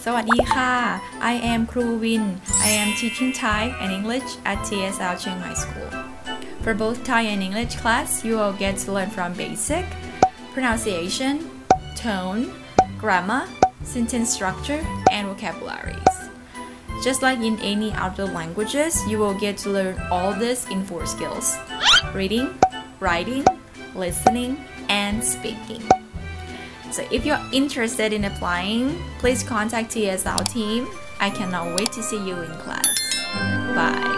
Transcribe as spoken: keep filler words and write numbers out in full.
สวัสดีค่ะ I am ครู Wynne. I am teaching Thai and English at T S L Chiang School. For both Thai and English class, you will get to learn from basic, pronunciation, tone, grammar, sentence structure, and vocabularies. Just like in any other languages, you will get to learn all this in four skills: reading, writing, listening, and speaking. So if you're interested in applying, please contact T S L team. I cannot wait to see you in class. Bye.